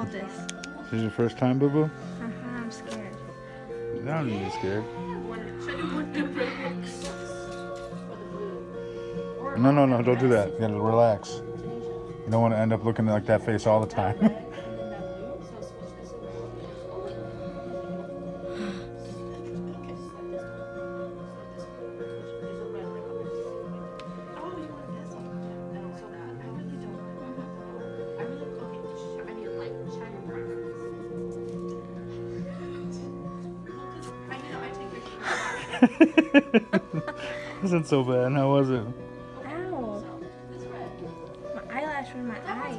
hold this. This is your first time, Boo Boo? I'm scared. I don't need to be scared. No, don't do that. You gotta relax. You don't want to end up looking like that face all the time. Wasn't so bad, how was it? Ow. My eyelash was in my eye.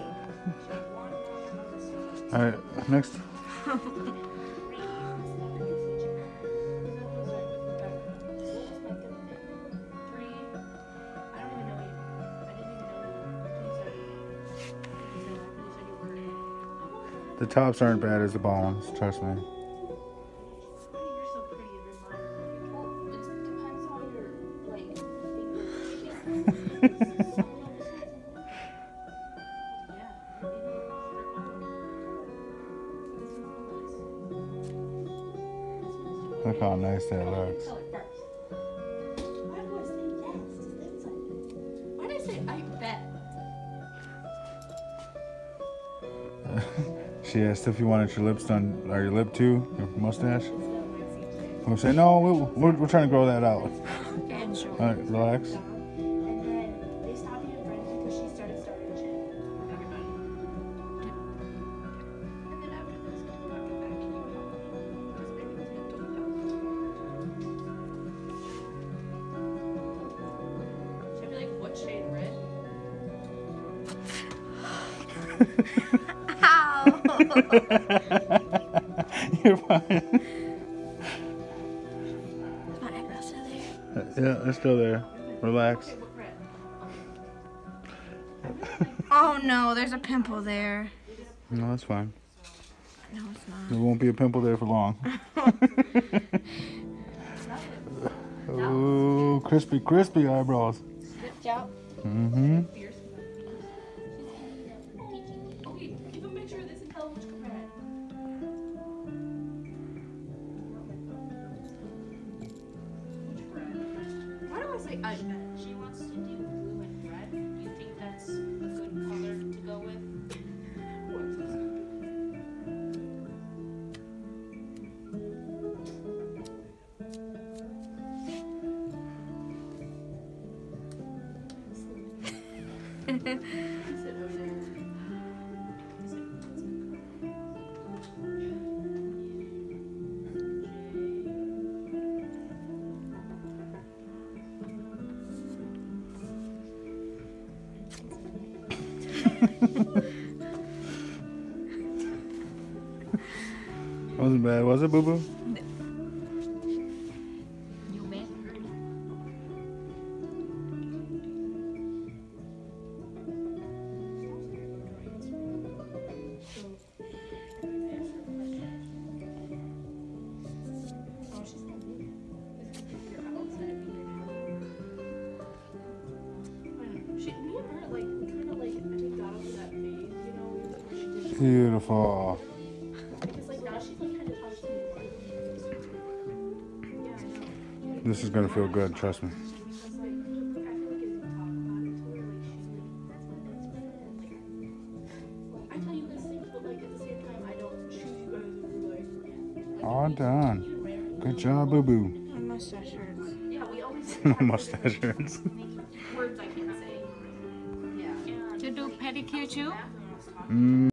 Alright, next. The tops aren't bad as the bottoms, trust me. Look how nice that looks. Why did I say I bet? She asked if you wanted your lips done, or your lip too, your mustache. We'll say, no, we're trying to grow that out. Alright, relax. Ow! You're fine. Is my eyebrow still there? Yeah, it's still there. Relax. Oh no, there's a pimple there. No, that's fine. No, it's not. There won't be a pimple there for long. Oh, crispy eyebrows. Mm-hmm. Why do I say I bet? She wants to do blue and red. Do you think that's a good color to go with? Wasn't bad, was it, Boo Boo? You bet. Beautiful. This is gonna feel good, trust me. All done. Good job, Boo Boo. My mustache hurts. Yeah, we always My mustache hurts. words I can't say. Yeah. To do pedicure too? Mm.